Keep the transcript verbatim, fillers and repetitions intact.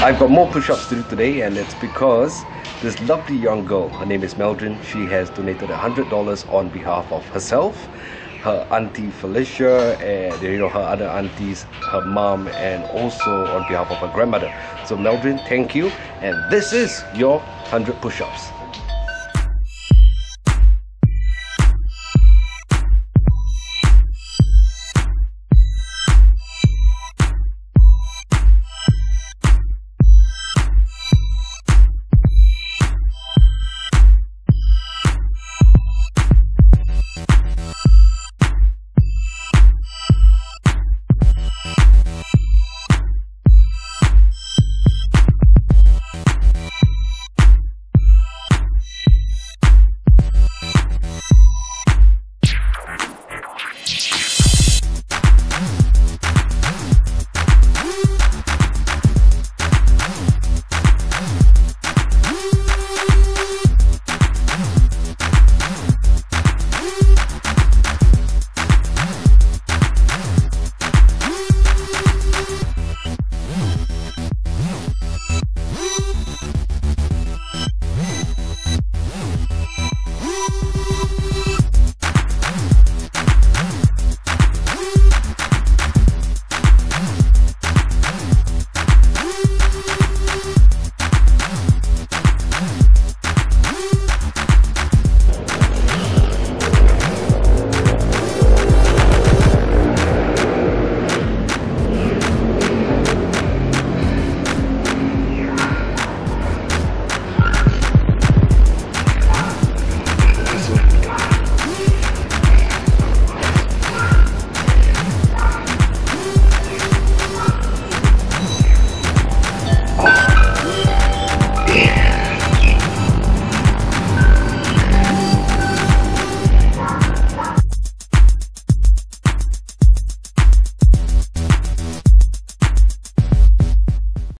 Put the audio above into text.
I've got more push-ups to do today, and it's because this lovely young girl, her name is Meldryne, she has donated one hundred dollars on behalf of herself, her auntie Felicia, and you know her other aunties, her mom, and also on behalf of her grandmother. So Meldryne, thank you, and this is your one hundred push-ups.